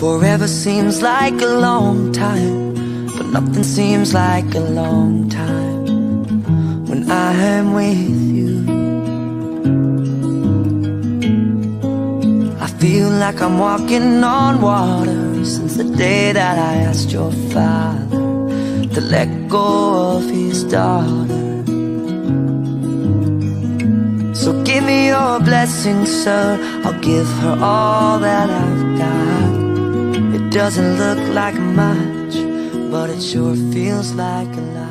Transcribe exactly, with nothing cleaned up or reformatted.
Forever seems like a long time, but nothing seems like a long time when I am with you. I feel like I'm walking on water since the day that I asked your father to let go of his daughter. So give me your blessing, sir, I'll give her all that I've got. It doesn't look like much, but it sure feels like a lot.